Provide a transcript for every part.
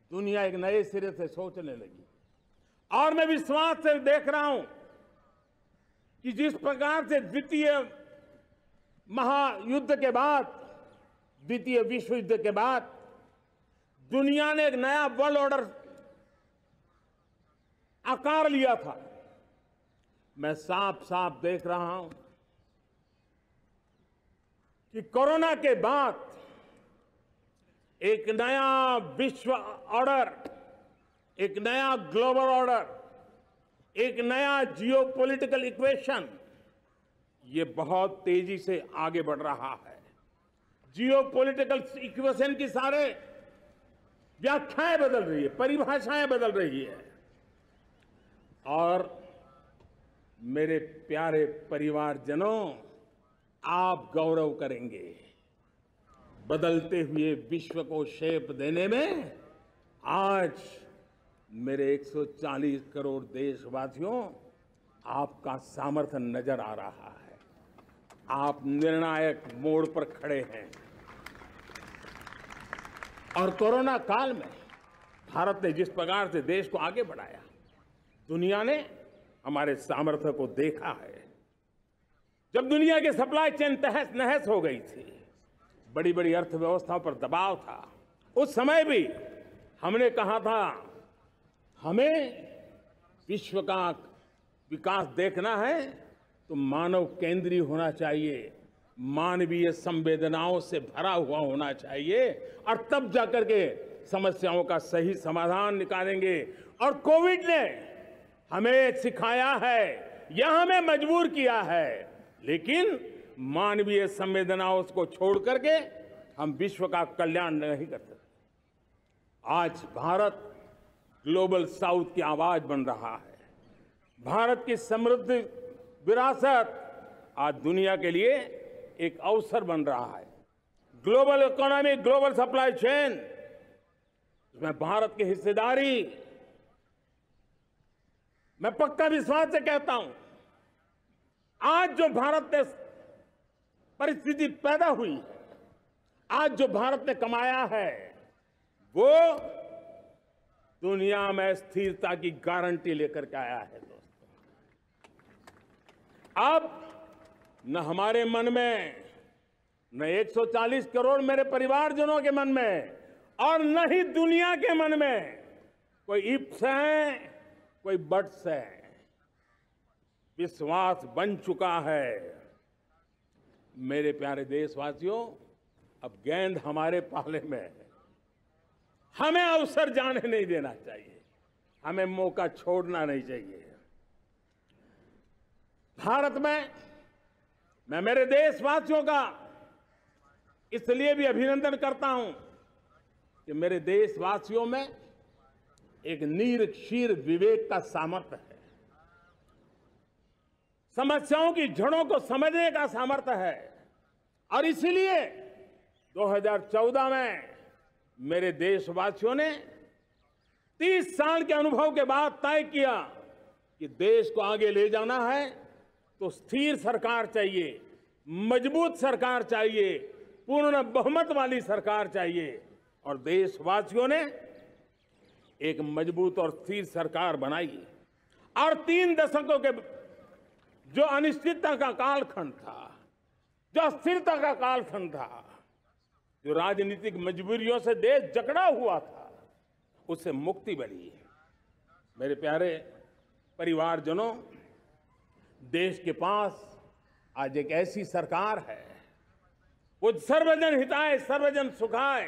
दुनिया एक नए सिरे से सोचने लगी। और मैं विश्वास से देख रहा हूं कि जिस प्रकार से द्वितीय महायुद्ध के बाद, द्वितीय विश्व युद्ध के बाद दुनिया ने एक नया वर्ल्ड ऑर्डर आकार लिया था, मैं साफ साफ देख रहा हूं कि कोरोना के बाद एक नया विश्व ऑर्डर, एक नया ग्लोबल ऑर्डर, एक नया जियोपॉलिटिकल इक्वेशन, ये बहुत तेजी से आगे बढ़ रहा है। जियोपॉलिटिकल इक्वेशन की सारे व्याख्याएं बदल रही है, परिभाषाएं बदल रही है। और मेरे प्यारे परिवारजनों, आप गौरव करेंगे, बदलते हुए विश्व को शेप देने में आज मेरे 140 करोड़ देशवासियों, आपका सामर्थ्य नजर आ रहा है। आप निर्णायक मोड़ पर खड़े हैं। और कोरोना काल में भारत ने जिस प्रकार से देश को आगे बढ़ाया, दुनिया ने हमारे सामर्थ्य को देखा है। जब दुनिया की सप्लाई चेन तहस नहस हो गई थी, बड़ी बड़ी अर्थव्यवस्थाओं पर दबाव था, उस समय भी हमने कहा था हमें विश्व का विकास देखना है तो मानव केंद्रीय होना चाहिए, मानवीय संवेदनाओं से भरा हुआ होना चाहिए, और तब जाकर के समस्याओं का सही समाधान निकालेंगे। और कोविड ने हमें सिखाया है या हमें मजबूर किया है, लेकिन मानवीय संवेदनाओं को छोड़ करके हम विश्व का कल्याण नहीं कर सकते। आज भारत ग्लोबल साउथ की आवाज बन रहा है। भारत की समृद्ध विरासत आज दुनिया के लिए एक अवसर बन रहा है। Global economy, global supply chain, इसमें भारत की हिस्सेदारी, मैं पक्का विश्वास से कहता हूं, आज जो भारत ने परिस्थिति पैदा हुई है, आज जो भारत ने कमाया है, वो दुनिया में स्थिरता की गारंटी लेकर के आया है। दोस्तों, अब न हमारे मन में, न 140 करोड़ मेरे परिवारजनों के मन में, और न ही दुनिया के मन में कोई इफ्स है, कोई बट्स है। विश्वास बन चुका है। मेरे प्यारे देशवासियों, अब गेंद हमारे पाले में है। हमें अवसर जाने नहीं देना चाहिए, हमें मौका छोड़ना नहीं चाहिए। भारत में मैं मेरे देशवासियों का इसलिए भी अभिनंदन करता हूं कि मेरे देशवासियों में एक नीर-क्षीर विवेक का सामर्थ्य है, समस्याओं की जड़ों को समझने का सामर्थ्य है। और इसलिए 2014 में मेरे देशवासियों ने 30 साल के अनुभव के बाद तय किया कि देश को आगे ले जाना है तो स्थिर सरकार चाहिए, मजबूत सरकार चाहिए, पूर्ण बहुमत वाली सरकार चाहिए। और देशवासियों ने एक मजबूत और स्थिर सरकार बनाई। और 3 दशकों के जो अनिश्चितता का कालखंड था, जो अस्थिरता का कालखंड था, जो राजनीतिक मजबूरियों से देश जकड़ा हुआ था, उससे मुक्ति मिली। मेरे प्यारे परिवारजनों, देश के पास आज एक ऐसी सरकार है, वो सर्वजन हिताय सर्वजन सुखाय,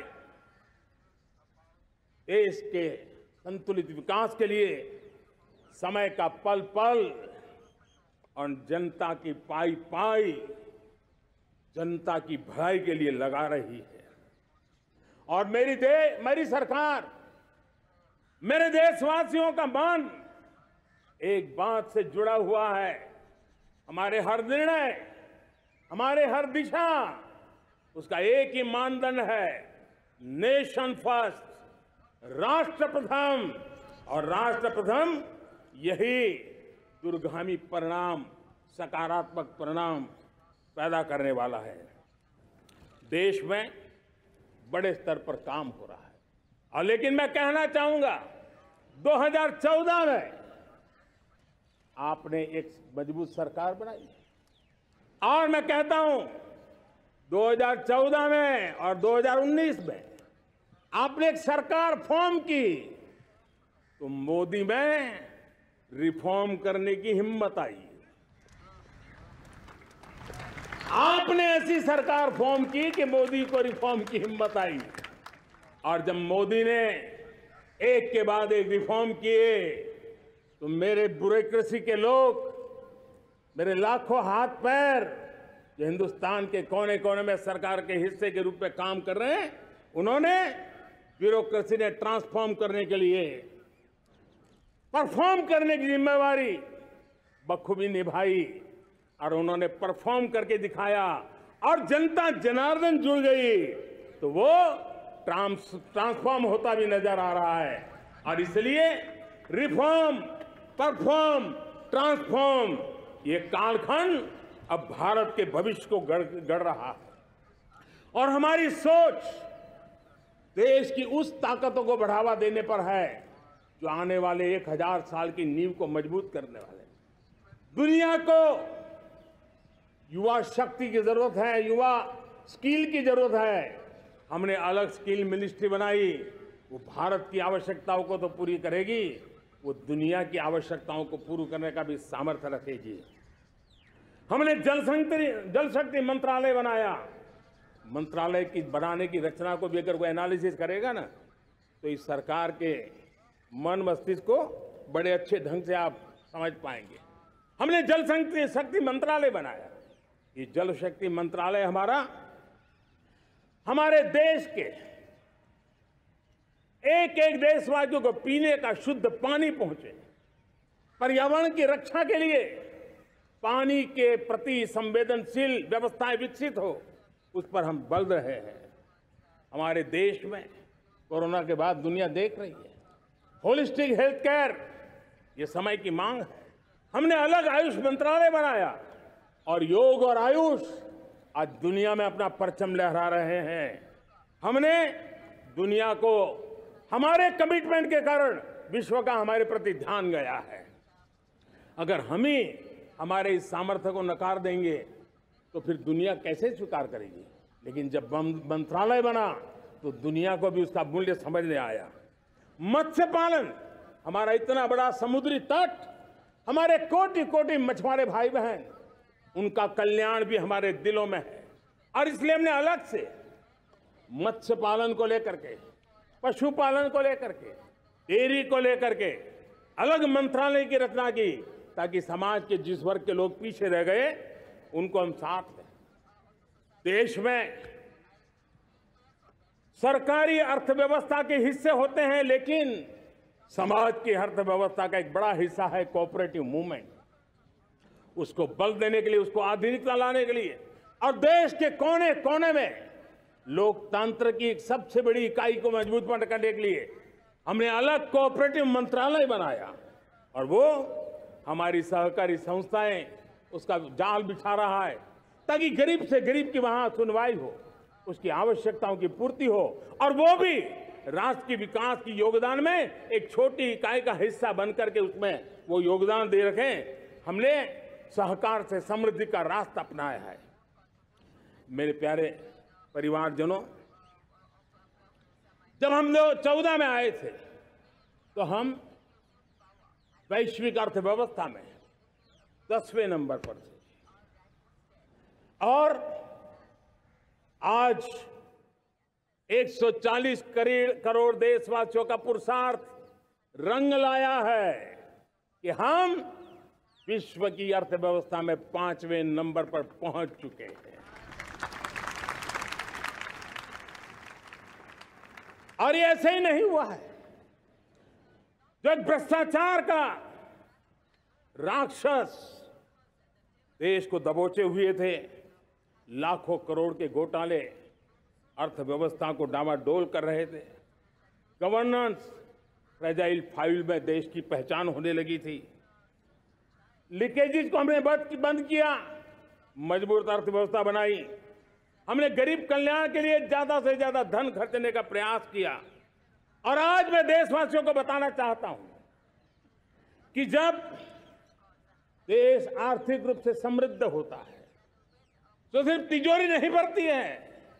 देश के संतुलित विकास के लिए समय का पल पल और जनता की पाई पाई, जनता की भलाई के लिए लगा रही है। और मेरी सरकार, मेरे देशवासियों का मन एक बात से जुड़ा हुआ है। हमारे हर निर्णय, हमारे हर दिशा, उसका एक ही मानदंड है, नेशन फर्स्ट, राष्ट्र प्रथम। और राष्ट्र प्रथम यही दूरगामी परिणाम, सकारात्मक परिणाम पैदा करने वाला है। देश में बड़े स्तर पर काम हो रहा है और लेकिन मैं कहना चाहूंगा 2014 में आपने एक मजबूत सरकार बनाई और मैं कहता हूं 2014 में और 2019 में आपने एक सरकार फॉर्म की तो मोदी में रिफॉर्म करने की हिम्मत आई। आपने ऐसी सरकार फॉर्म की कि मोदी को रिफॉर्म की हिम्मत आई। और जब मोदी ने एक के बाद एक रिफॉर्म किए तो मेरे ब्यूरोक्रेसी के लोग, मेरे लाखों हाथ पैर जो हिंदुस्तान के कोने कोने में सरकार के हिस्से के रूप में काम कर रहे हैं, उन्होंने ब्यूरोक्रेसी ने ट्रांसफॉर्म करने के लिए परफॉर्म करने की जिम्मेवारी बखूबी निभाई और उन्होंने परफॉर्म करके दिखाया और जनता जनार्दन जुड़ गई तो वो ट्रांसफॉर्म होता भी नजर आ रहा है। और इसलिए रिफॉर्म, परफॉर्म, ट्रांसफॉर्म ये कालखंड अब भारत के भविष्य को गढ़ रहा है और हमारी सोच देश की उस ताकतों को बढ़ावा देने पर है जो आने वाले 1000 साल की नींव को मजबूत करने वाले। दुनिया को युवा शक्ति की जरूरत है, युवा स्किल की जरूरत है। हमने अलग स्किल मिनिस्ट्री बनाई, वो भारत की आवश्यकताओं को तो पूरी करेगी, वो दुनिया की आवश्यकताओं को पूरी करने का भी सामर्थ्य रखेगी। हमने जल शक्ति मंत्रालय बनाया। मंत्रालय की बनाने की रचना को भी अगर वो एनालिसिस करेगा ना तो इस सरकार के मन मस्तिष्क को बड़े अच्छे ढंग से आप समझ पाएंगे। हमने जल शक्ति मंत्रालय बनाया। ये जल शक्ति मंत्रालय हमारे देश के एक एक देशवासियों को पीने का शुद्ध पानी पहुंचे, पर्यावरण की रक्षा के लिए पानी के प्रति संवेदनशील व्यवस्थाएं विकसित हो, उस पर हम बल रहे हैं। हमारे देश में कोरोना के बाद दुनिया देख रही है होलिस्टिक हेल्थ केयर, ये समय की मांग है। हमने अलग आयुष मंत्रालय बनाया और योग और आयुष आज दुनिया में अपना परचम लहरा रहे हैं। हमने दुनिया को हमारे कमिटमेंट के कारण विश्व का हमारे प्रति ध्यान गया है। अगर हम ही हमारे इस सामर्थ्य को नकार देंगे तो फिर दुनिया कैसे स्वीकार करेगी। लेकिन जब मंत्रालय बना तो दुनिया को भी उसका मूल्य समझ में आया। मत्स्य पालन, हमारा इतना बड़ा समुद्री तट, हमारे कोटि कोटि मछुआरे भाई बहन, उनका कल्याण भी हमारे दिलों में है। और इसलिए हमने अलग से मत्स्य पालन को लेकर के, पशुपालन को लेकर के, डेयरी को लेकर के अलग मंत्रालय की रचना की ताकि समाज के जिस वर्ग के लोग पीछे रह गए उनको हम साथ लें। देश में सरकारी अर्थव्यवस्था के हिस्से होते हैं, लेकिन समाज की अर्थव्यवस्था का एक बड़ा हिस्सा है कोऑपरेटिव मूवमेंट। उसको बल देने के लिए, उसको आधुनिकता लाने के लिए और देश के कोने कोने में लोकतंत्र की एक सबसे बड़ी इकाई को मजबूत करने के लिए हमने अलग कोऑपरेटिव मंत्रालय बनाया और वो हमारी सहकारी संस्थाएं उसका जाल बिछा रहा है ताकि गरीब से गरीब की वहां सुनवाई हो, उसकी आवश्यकताओं की पूर्ति हो और वो भी राष्ट्र के विकास की योगदान में एक छोटी इकाई का हिस्सा बनकर के उसमें वो योगदान दे रखें। हमने सहकार से समृद्धि का रास्ता अपनाया है। मेरे प्यारे परिवारजनों, जब हम लोग 14 में आए थे तो हम वैश्विक अर्थव्यवस्था में 10वें नंबर पर थे और आज 140 करोड़ देशवासियों का पुरुषार्थ रंग लाया है कि हम विश्व की अर्थव्यवस्था में 5वें नंबर पर पहुंच चुके हैं। और ये ऐसे ही नहीं हुआ है। जो एक भ्रष्टाचार का राक्षस देश को दबोचे हुए थे, लाखों करोड़ के घोटाले अर्थव्यवस्था को डामाडोल कर रहे थे, गवर्नेंस फ्रेजाइल फाइल में देश की पहचान होने लगी थी, लीकेजेस को हमने बंद किया, मजबूत अर्थव्यवस्था बनाई, हमने गरीब कल्याण के लिए ज्यादा से ज्यादा धन खर्चने का प्रयास किया और आज मैं देशवासियों को बताना चाहता हूं कि जब देश आर्थिक रूप से समृद्ध होता है तो सिर्फ तिजोरी नहीं भरती है,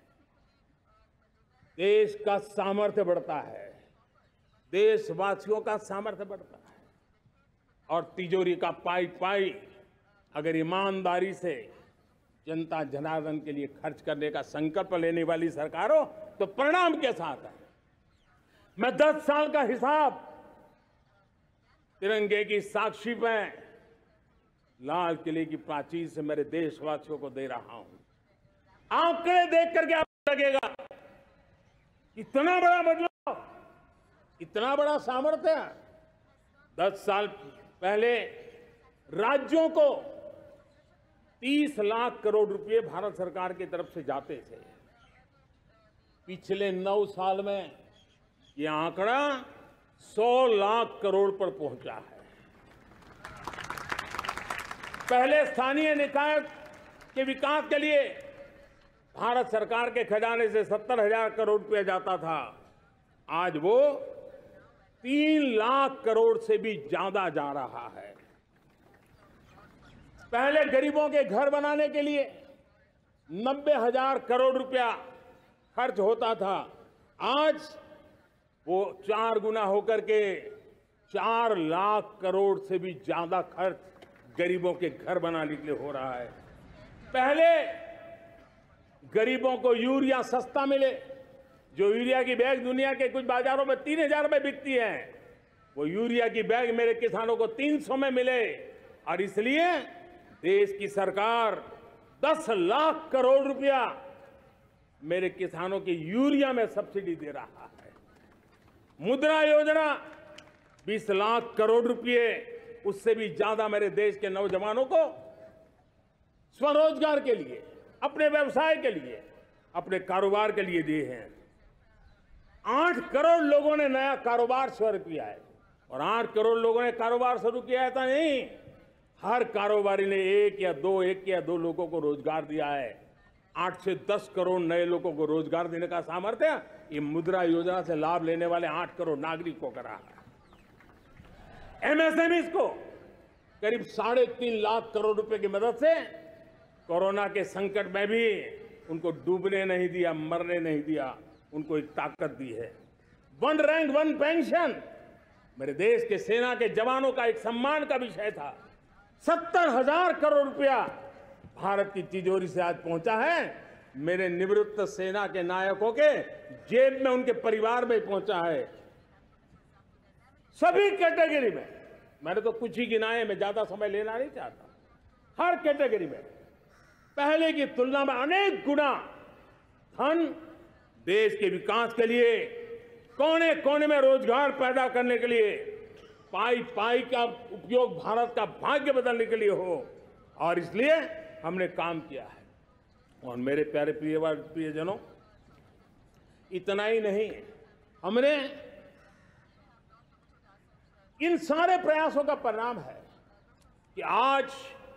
देश का सामर्थ्य बढ़ता है, देशवासियों का सामर्थ्य बढ़ता है। और तिजोरी का पाई पाई अगर ईमानदारी से जनता जनार्दन के लिए खर्च करने का संकल्प लेने वाली सरकार हो तो परिणाम के साथ है। मैं 10 साल का हिसाब तिरंगे की साक्षी में लाल किले की प्राचीर से मेरे देशवासियों को दे रहा हूं। आंकड़े देख करके आपको लगेगा इतना बड़ा बदलाव, इतना बड़ा सामर्थ्य। 10 साल पहले राज्यों को 30 लाख करोड़ रुपए भारत सरकार की तरफ से जाते थे। पिछले 9 साल में यह आंकड़ा 100 लाख करोड़ पर पहुंचा है। पहले स्थानीय निकाय के विकास के लिए भारत सरकार के खजाने से 70,000 करोड़ रुपया जाता था, आज वो 3 लाख करोड़ से भी ज्यादा जा रहा है। पहले गरीबों के घर बनाने के लिए 90,000 करोड़ रुपया खर्च होता था, आज वो 4 गुना होकर के 4 लाख करोड़ से भी ज्यादा खर्च गरीबों के घर बनाने के लिए हो रहा है। पहले गरीबों को यूरिया सस्ता मिले, जो यूरिया की बैग दुनिया के कुछ बाजारों में 3,000 में बिकती है, वो यूरिया की बैग मेरे किसानों को 300 में मिले। और इसलिए देश की सरकार 10 लाख करोड़ रुपया मेरे किसानों की यूरिया में सब्सिडी दे रहा है। मुद्रा योजना 20 लाख करोड़ रुपए, उससे भी ज्यादा मेरे देश के नौजवानों को स्वरोजगार के लिए, अपने व्यवसाय के लिए, अपने कारोबार के लिए दिए हैं। 8 करोड़ लोगों ने नया कारोबार शुरू किया है। और 8 करोड़ लोगों ने कारोबार शुरू किया है, ऐसा नहीं, हर कारोबारी ने एक या दो लोगों को रोजगार दिया है। 8 से 10 करोड़ नए लोगों को रोजगार देने का सामर्थ्य ये मुद्रा योजना से लाभ लेने वाले 8 करोड़ नागरिकों को रहा है। एमएसएमईज को करीब 3.5 लाख करोड़ रुपए की मदद से कोरोना के संकट में भी उनको डूबने नहीं दिया, मरने नहीं दिया, उनको एक ताकत दी है। 1 रैंक 1 पेंशन मेरे देश के सेना के जवानों का एक सम्मान का विषय था। 70,000 करोड़ रुपया भारत की तिजोरी से आज पहुंचा है, मेरे निवृत्त सेना के नायकों के जेब में, उनके परिवार में पहुंचा है। सभी कैटेगरी में, मैंने तो कुछ ही गिनाए, मैं ज्यादा समय लेना नहीं चाहता। हर कैटेगरी में पहले की तुलना में अनेक गुना धन देश के विकास के लिए, कोने कोने में रोजगार पैदा करने के लिए, पाई पाई का उपयोग भारत का भाग्य बदलने के लिए हो, और इसलिए हमने काम किया है। और मेरे प्यारे प्रियजनों, इतना ही नहीं, हमने इन सारे प्रयासों का परिणाम है कि आज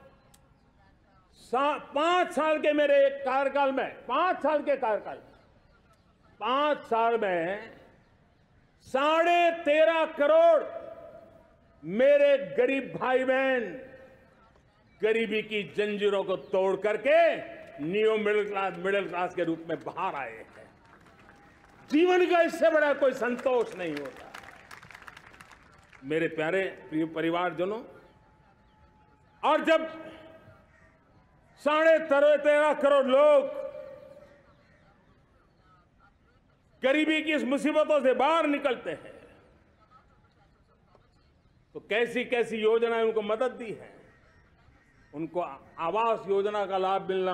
5 साल के मेरे कार्यकाल में, 5 साल के कार्यकाल में, 5 साल में 13.5 करोड़ मेरे गरीब भाई बहन गरीबी की जंजीरों को तोड़ करके न्यू मिडिल क्लास के रूप में बाहर आए हैं। जीवन का इससे बड़ा कोई संतोष नहीं होता। मेरे प्यारे प्रिय परिवारजनों, और जब 13.5 करोड़ लोग गरीबी की इस मुसीबतों से बाहर निकलते हैं तो कैसी कैसी योजनाएं उनको मदद दी है। उनको आवास योजना का लाभ मिलना,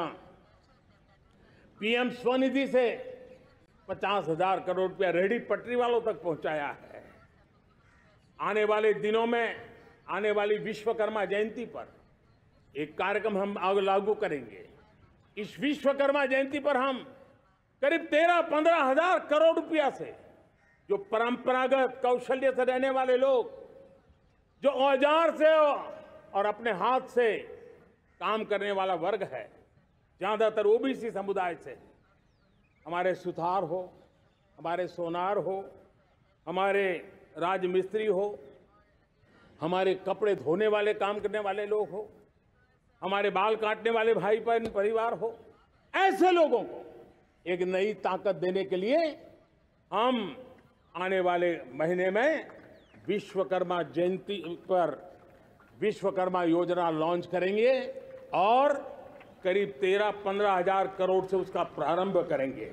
पीएम स्वनिधि से 50,000 करोड़ रुपया रेहड़ी पटरी वालों तक पहुंचाया है। आने वाले दिनों में, आने वाली विश्वकर्मा जयंती पर एक कार्यक्रम हम लागू करेंगे। इस विश्वकर्मा जयंती पर हम करीब 13-15 हजार करोड़ रुपया से, जो परंपरागत कौशल्य से रहने वाले लोग, जो औजार से और अपने हाथ से काम करने वाला वर्ग है, ज्यादातर ओबीसी समुदाय से, हमारे सुथार हो, हमारे सोनार हो, हमारे राजमिस्त्री हो, हमारे कपड़े धोने वाले काम करने वाले लोग हो, हमारे बाल काटने वाले भाई बहन परिवार हो, ऐसे लोगों को एक नई ताकत देने के लिए हम आने वाले महीने में विश्वकर्मा जयंती पर विश्वकर्मा योजना लॉन्च करेंगे और करीब 13-15 हजार करोड़ से उसका प्रारंभ करेंगे।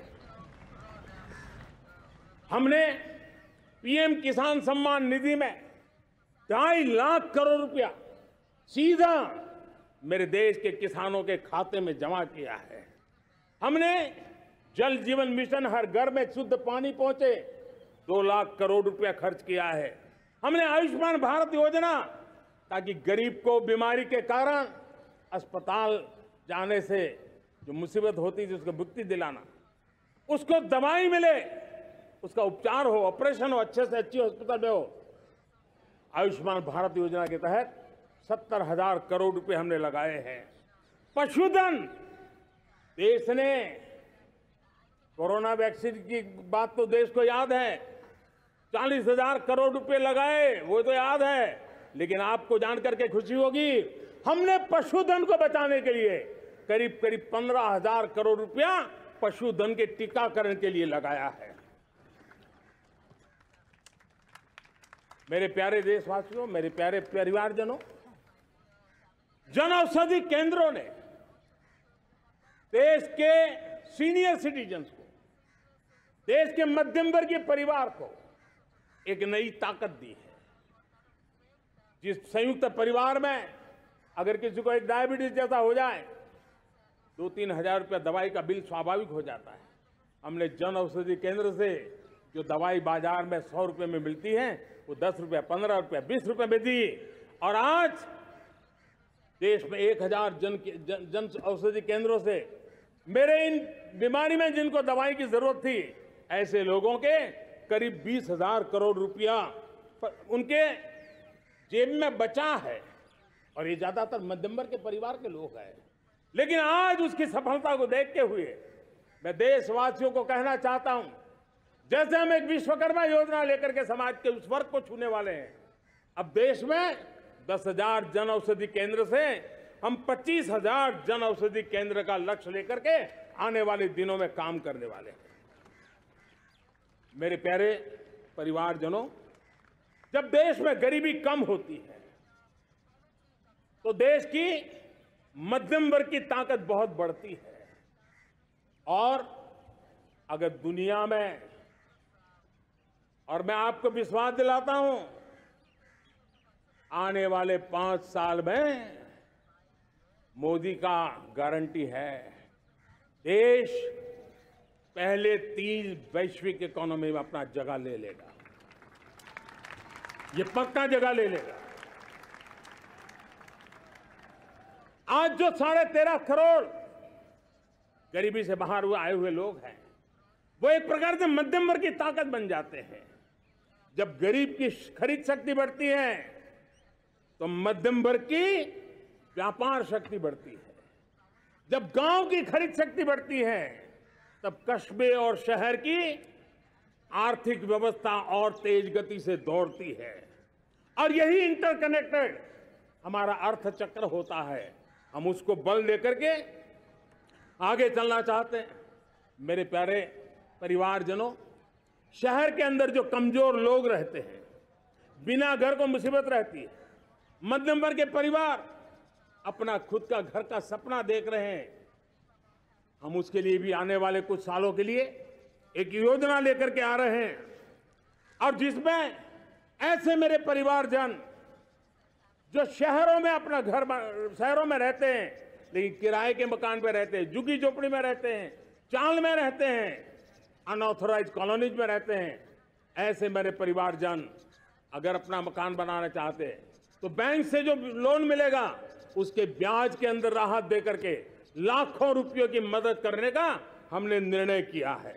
हमने पीएम किसान सम्मान निधि में 2.5 लाख करोड़ रुपया सीधा मेरे देश के किसानों के खाते में जमा किया है। हमने जल जीवन मिशन हर घर में शुद्ध पानी पहुंचे 2 लाख करोड़ रुपया खर्च किया है। हमने आयुष्मान भारत योजना, ताकि गरीब को बीमारी के कारण अस्पताल जाने से जो मुसीबत होती थी उसको मुक्ति दिलाना, उसको दवाई मिले, उसका उपचार हो, ऑपरेशन हो, अच्छे से अच्छी हॉस्पिटल में हो। आयुष्मान भारत योजना के तहत 70,000 करोड़ रुपए हमने लगाए हैं। पशुधन, देश ने कोरोना वैक्सीन की बात तो देश को याद है, 40,000 करोड़ रुपए लगाए, वो तो याद है। लेकिन आपको जानकर के खुशी होगी, हमने पशुधन को बचाने के लिए करीब 15,000 करोड़ रुपया पशुधन के टीकाकरण के लिए लगाया है। मेरे प्यारे देशवासियों, मेरे प्यारे परिवारजनों, जन औषधि केंद्रों ने देश के सीनियर सिटीजन्स को, देश के मध्यम वर्गीय परिवार को एक नई ताकत दी है। जिस संयुक्त परिवार में अगर किसी को एक डायबिटीज जैसा हो जाए, 2-3 हजार रुपया दवाई का बिल स्वाभाविक हो जाता है। हमने जन औषधि केंद्र से जो दवाई बाजार में 100 रुपए में मिलती है, वो 10 रुपया, 15 रुपया, 20 रुपए में दी। और आज देश में 1,000 जन औषधि केंद्रों से मेरे इन बीमारी में जिनको दवाई की जरूरत थी, ऐसे लोगों के करीब 20,000 करोड़ रुपया उनके जेब में बचा है। और ये ज्यादातर मध्यम वर्ग के परिवार के लोग हैं। लेकिन आज उसकी सफलता को देखते हुए मैं देशवासियों को कहना चाहता हूं, जैसे हम एक विश्वकर्मा योजना लेकर के समाज के उस वर्ग को छूने वाले हैं, अब देश में 10,000 जन औषधि केंद्र से हम 25,000 जन औषधि केंद्र का लक्ष्य लेकर के आने वाले दिनों में काम करने वाले हैं। मेरे प्यारे परिवारजनों, जब देश में गरीबी कम होती है तो देश की मध्यम वर्ग की ताकत बहुत बढ़ती है। और अगर दुनिया में, और मैं आपको विश्वास दिलाता हूं, आने वाले 5 साल में मोदी का गारंटी है, देश पहले 3 वैश्विक इकोनॉमी में अपना जगह ले लेगा। ये पक्का जगह ले लेगा। आज जो 13.5 करोड़ गरीबी से बाहर आए हुए लोग हैं, वो एक प्रकार से मध्यम वर्ग की ताकत बन जाते हैं। जब गरीब की खरीद शक्ति बढ़ती है तो मध्यम वर्ग की व्यापार शक्ति बढ़ती है। जब गांव की खरीद शक्ति बढ़ती है तब कस्बे और शहर की आर्थिक व्यवस्था और तेज गति से दौड़ती है। और यही इंटरकनेक्टेड हमारा अर्थचक्र होता है। हम उसको बल लेकर के आगे चलना चाहते हैं। मेरे प्यारे परिवारजनों, शहर के अंदर जो कमजोर लोग रहते हैं, बिना घर को मुसीबत रहती है, मध्यम वर्ग के परिवार अपना खुद का घर का सपना देख रहे हैं, हम उसके लिए भी आने वाले कुछ सालों के लिए एक योजना लेकर के आ रहे हैं। और जिसमें ऐसे मेरे परिवारजन जो शहरों में अपना घर, शहरों में रहते हैं लेकिन किराए के मकान पे रहते हैं, झुग्गी झोपड़ी में रहते हैं, चाल में रहते हैं, अनऑथोराइज कॉलोनीज में रहते हैं, ऐसे मेरे परिवारजन अगर अपना मकान बनाना चाहते हैं तो बैंक से जो लोन मिलेगा उसके ब्याज के अंदर राहत दे करके लाखों रुपयों की मदद करने का हमने निर्णय किया है।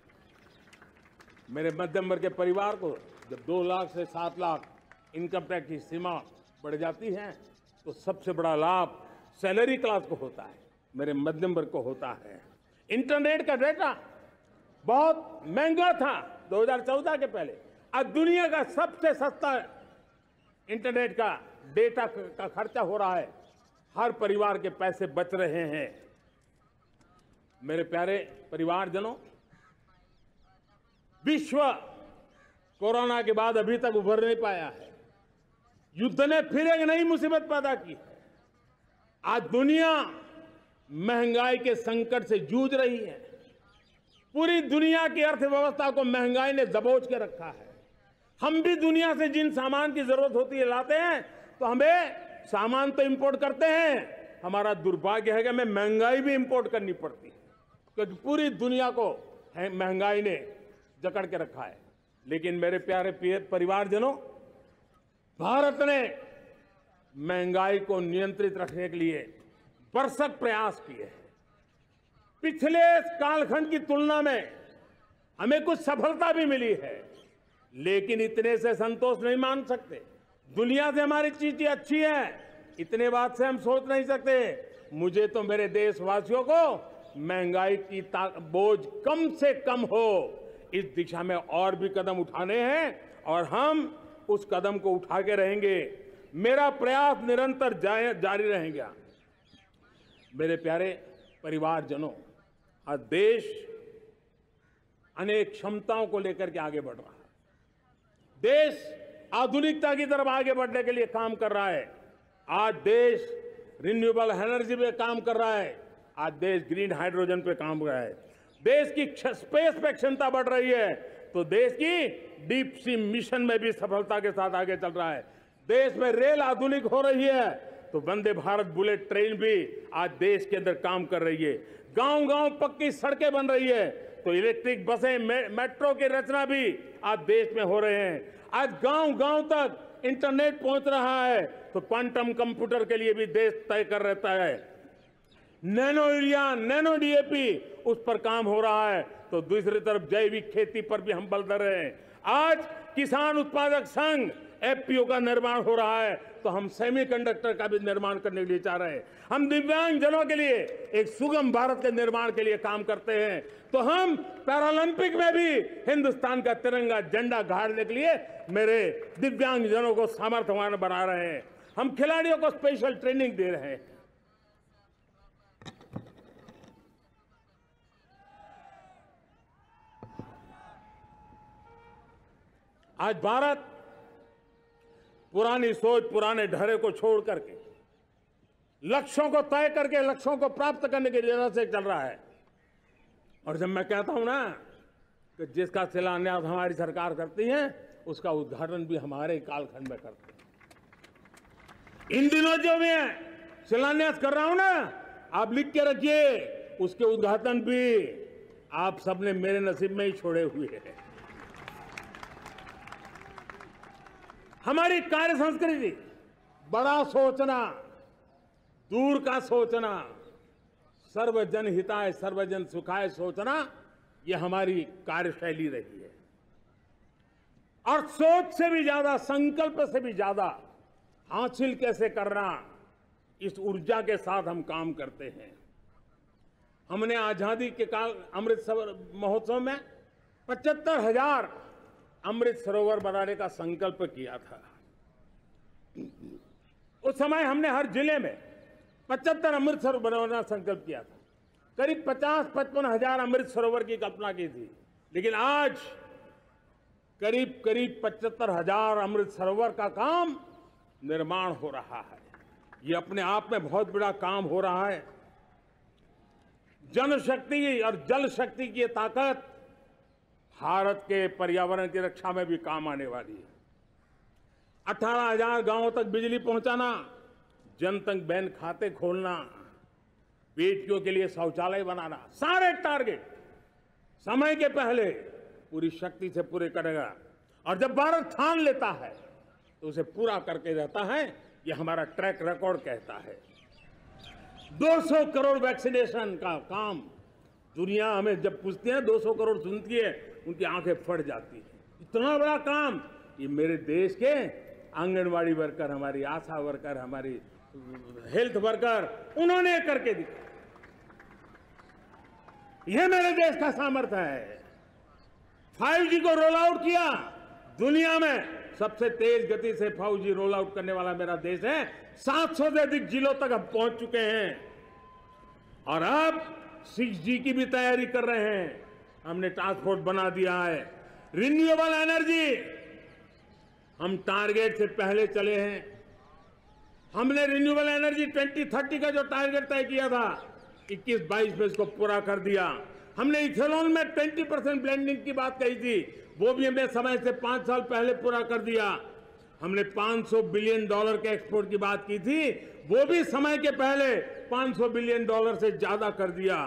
मेरे मध्यम वर्ग के परिवार को जब 2 लाख से 7 लाख इनकम टैक्स की सीमा बढ़ जाती है तो सबसे बड़ा लाभ सैलरी क्लास को होता है, मेरे मध्यम वर्ग को होता है। इंटरनेट का डेटा बहुत महंगा था 2014 के पहले, आज दुनिया का सबसे सस्ता इंटरनेट का डेटा का खर्चा हो रहा है। हर परिवार के पैसे बच रहे हैं। मेरे प्यारे परिवारजनों, विश्व कोरोना के बाद अभी तक उभर नहीं पाया है। युद्ध ने फिर एक नई मुसीबत पैदा की है। आज दुनिया महंगाई के संकट से जूझ रही है। पूरी दुनिया की अर्थव्यवस्था को महंगाई ने दबोच के रखा है। हम भी दुनिया से जिन सामान की जरूरत होती है लाते हैं, तो हमें सामान तो इंपोर्ट करते हैं। हमारा दुर्भाग्य है कि हमें महंगाई भी इंपोर्ट करनी पड़ती है, क्योंकि पूरी दुनिया को महंगाई ने जकड़ के रखा है। लेकिन मेरे प्यारे परिवारजनों, भारत ने महंगाई को नियंत्रित रखने के लिए भरसक प्रयास किए हैं। पिछले कालखंड की तुलना में हमें कुछ सफलता भी मिली है, लेकिन इतने से संतोष नहीं मान सकते। दुनिया से हमारी चीजें अच्छी है, इतने बात से हम सोच नहीं सकते। मुझे तो मेरे देशवासियों को महंगाई की बोझ कम से कम हो, इस दिशा में और भी कदम उठाने हैं और हम उस कदम को उठा के रहेंगे। मेरा प्रयास निरंतर जारी रहेगा। मेरे प्यारे परिवारजनों, आज देश अनेक क्षमताओं को लेकर के आगे बढ़ रहा है। देश आधुनिकता की तरफ आगे बढ़ने के लिए काम कर रहा है। आज देश रिन्यूएबल एनर्जी पे काम कर रहा है। आज देश ग्रीन हाइड्रोजन पे काम कर रहा है। देश की स्पेस पे क्षमता बढ़ रही है, तो देश की डीप सी मिशन में भी सफलता के साथ आगे चल रहा है। देश में रेल आधुनिक हो रही है, तो वंदे भारत बुलेट ट्रेन भी आज देश के अंदर काम कर रही है। गांव-गांव पक्की सड़कें बन रही है, तो इलेक्ट्रिक बसें, मेट्रो की रचना भी आज देश में हो रहे हैं। आज गांव-गांव तक इंटरनेट पहुंच रहा है, तो क्वांटम कंप्यूटर के लिए भी देश तय कर रहता है। नैनो यूरिया, नैनो डीएपी, उस पर काम हो रहा है, तो दूसरी तरफ जैविक खेती पर भी हम बल दे रहे हैं। आज किसान उत्पादक संघ एफपीओ का निर्माण हो रहा है, तो हम सेमीकंडक्टर का भी निर्माण करने के लिए चाह रहे हैं। हम दिव्यांग जनों के लिए एक सुगम भारत के निर्माण के लिए काम करते हैं, तो हम पैरालंपिक में भी हिंदुस्तान का तिरंगा झंडा गाड़ने के लिए मेरे दिव्यांग जनों को सामर्थ्यवान बना रहे हैं। हम खिलाड़ियों को स्पेशल ट्रेनिंग दे रहे हैं। आज भारत पुरानी सोच, पुराने ढर्रे को छोड़ करके लक्ष्यों को तय करके लक्ष्यों को प्राप्त करने की राह से चल रहा है। और जब मैं कहता हूं ना कि जिसका शिलान्यास हमारी सरकार करती है, उसका उद्घाटन भी हमारे कालखंड में करते हैं। इन दिनों जो मैं शिलान्यास कर रहा हूं ना, आप लिख के रखिए, उसके उद्घाटन भी आप सबने मेरे नसीब में ही छोड़े हुए हैं। हमारी कार्य संस्कृति, बड़ा सोचना, दूर का सोचना, सर्वजन हिताय सर्वजन सुखाय सोचना, यह हमारी कार्यशैली रही है। और सोच से भी ज्यादा, संकल्प से भी ज्यादा हासिल कैसे करना, इस ऊर्जा के साथ हम काम करते हैं। हमने आजादी के काल अमृत महोत्सव में 75,000 अमृत सरोवर बनाने का संकल्प किया था। उस समय हमने हर जिले में 75 अमृत सरोवर बनाने का संकल्प किया था। करीब 50-55 हजार अमृत सरोवर की कल्पना की थी, लेकिन आज करीब 75,000 अमृत सरोवर का काम निर्माण हो रहा है। ये अपने आप में बहुत बड़ा काम हो रहा है। जनशक्ति और जल शक्ति की ताकत भारत के पर्यावरण की रक्षा में भी काम आने वाली है। 18,000 गांवों तक बिजली पहुंचाना, जनधन बैंक खाते खोलना, बेटियों के लिए शौचालय बनाना, सारे टारगेट समय के पहले पूरी शक्ति से पूरे करेगा। और जब भारत ठान लेता है तो उसे पूरा करके रहता है। ये हमारा ट्रैक रिकॉर्ड कहता है। 200 करोड़ वैक्सीनेशन का काम, दुनिया हमें जब पूछती है 200 करोड़ सुनती है, उनकी आंखें फट जाती है। इतना बड़ा काम ये मेरे देश के आंगनवाड़ी वर्कर, हमारी आशा वर्कर, हमारी हेल्थ वर्कर, उन्होंने करके दिखाया। यह मेरे देश का सामर्थ्य है। 5G को रोल आउट किया, दुनिया में सबसे तेज गति से 5G रोल आउट करने वाला मेरा देश है। 700 से अधिक जिलों तक हम पहुंच चुके हैं और अब 6G की भी तैयारी कर रहे हैं। हमने टास्क फोर्स बना दिया है। रिन्यूएबल एनर्जी, हम टारगेट से पहले चले हैं। हमने रिन्यूएबल एनर्जी 2030 का जो टारगेट तय किया था 21-22 में इसको पूरा कर दिया। हमने इथेनॉल में 20% ब्लेंडिंग की बात कही थी, वो भी हमने समय से 5 साल पहले पूरा कर दिया। हमने $500 बिलियन के एक्सपोर्ट की बात की थी, वो भी समय के पहले $500 बिलियन से ज्यादा कर दिया।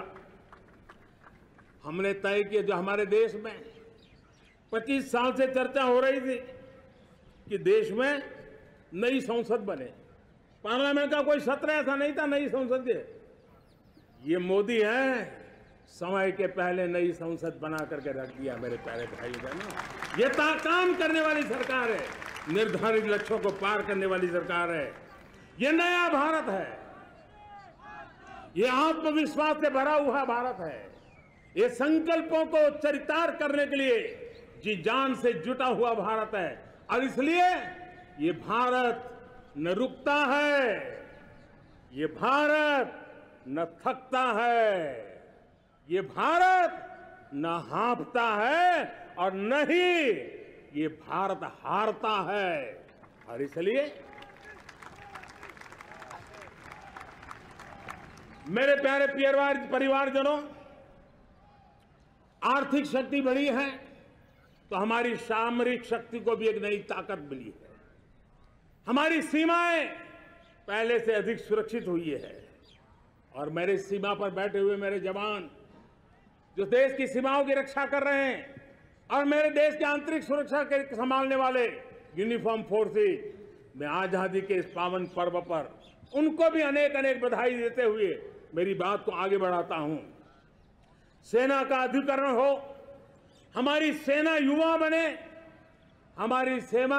हमने तय किया, जो हमारे देश में 25 साल से चर्चा हो रही थी कि देश में नई संसद बने, पार्लियामेंट का कोई सत्र ऐसा नहीं था नई संसद के। ये मोदी है, समय के पहले नई संसद बना करके रख दिया। मेरे प्यारे भाई बहनों, ये काम करने वाली सरकार है, निर्धारित लक्ष्यों को पार करने वाली सरकार है। ये नया भारत है, ये आत्मविश्वास से भरा हुआ भारत है, ये संकल्पों को चरितार्थ करने के लिए जी जान से जुटा हुआ भारत है। और इसलिए ये भारत न रुकता है, ये भारत न थकता है, ये भारत न हाँफता है और न ही ये भारत हारता है। और इसलिए मेरे प्यारे परिवारजनों, आर्थिक शक्ति बढ़ी है तो हमारी सामरिक शक्ति को भी एक नई ताकत मिली है। हमारी सीमाएं पहले से अधिक सुरक्षित हुई है और मेरे सीमा पर बैठे हुए मेरे जवान जो देश की सीमाओं की रक्षा कर रहे हैं और मेरे देश की आंतरिक सुरक्षा के संभालने वाले यूनिफॉर्म फोर्सेस, मैं आजादी के इस पावन पर्व पर उनको भी अनेक अनेक बधाई देते हुए मेरी बात को आगे बढ़ाता हूं। सेना का अधिकरण हो, हमारी सेना युवा बने, हमारी सेना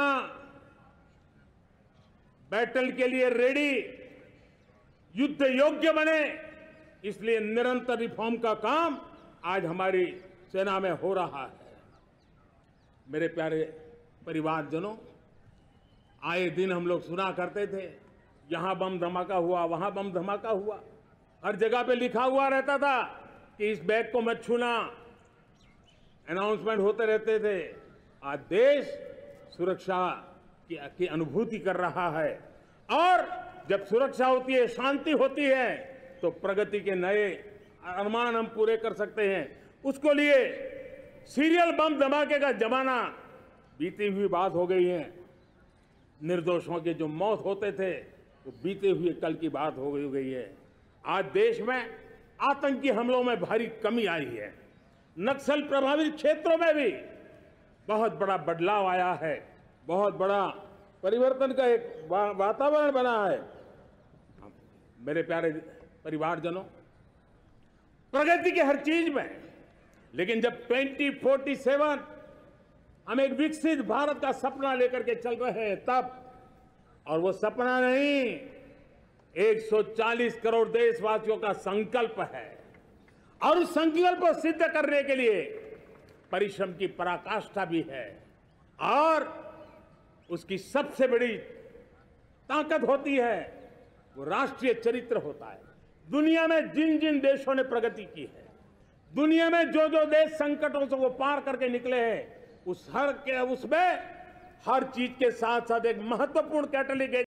बैटल के लिए रेडी, युद्ध योग्य बने, इसलिए निरंतर रिफॉर्म का काम आज हमारी सेना में हो रहा है। मेरे प्यारे परिवारजनों, आए दिन हम लोग सुना करते थे, यहां बम धमाका हुआ, वहां बम धमाका हुआ, हर जगह पे लिखा हुआ रहता था कि इस बैग को मत छूना, अनाउंसमेंट होते रहते थे। आज देश सुरक्षा की अनुभूति कर रहा है और जब सुरक्षा होती है, शांति होती है, तो प्रगति के नए अरमान हम पूरे कर सकते हैं। उसको लिए सीरियल बम धमाके का जमाना बीती हुई बात हो गई है। निर्दोषों के जो मौत होते थे वो बीते हुए कल की बात हो गई है। आज देश में आतंकी हमलों में भारी कमी आई है। नक्सल प्रभावित क्षेत्रों में भी बहुत बड़ा बदलाव आया है, बहुत बड़ा परिवर्तन का एक वातावरण बना है। मेरे प्यारे परिवारजनों, प्रगति के हर चीज में, लेकिन जब 2047 हम एक विकसित भारत का सपना लेकर के चल रहे हैं तब, और वो सपना नहीं 140 करोड़ देशवासियों का संकल्प है और उस संकल्प को सिद्ध करने के लिए परिश्रम की पराकाष्ठा भी है। और उसकी सबसे बड़ी ताकत होती है वो राष्ट्रीय चरित्र होता है। दुनिया में जिन जिन देशों ने प्रगति की है, दुनिया में जो जो देश संकटों से वो पार करके निकले हैं, उसमें हर चीज के साथ साथ एक महत्वपूर्ण कैटलिस्ट